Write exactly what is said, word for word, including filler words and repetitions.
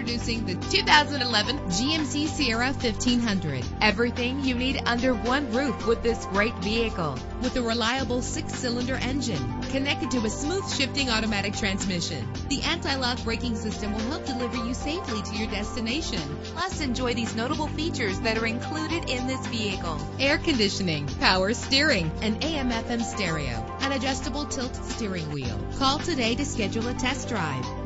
Introducing the two thousand eleven G M C Sierra fifteen hundred. Everything you need under one roof with this great vehicle. With a reliable six-cylinder engine connected to a smooth shifting automatic transmission, the anti-lock braking system will help deliver you safely to your destination. Plus, enjoy these notable features that are included in this vehicle: air conditioning, power steering, an A M F M stereo, an adjustable tilt steering wheel. Call today to schedule a test drive.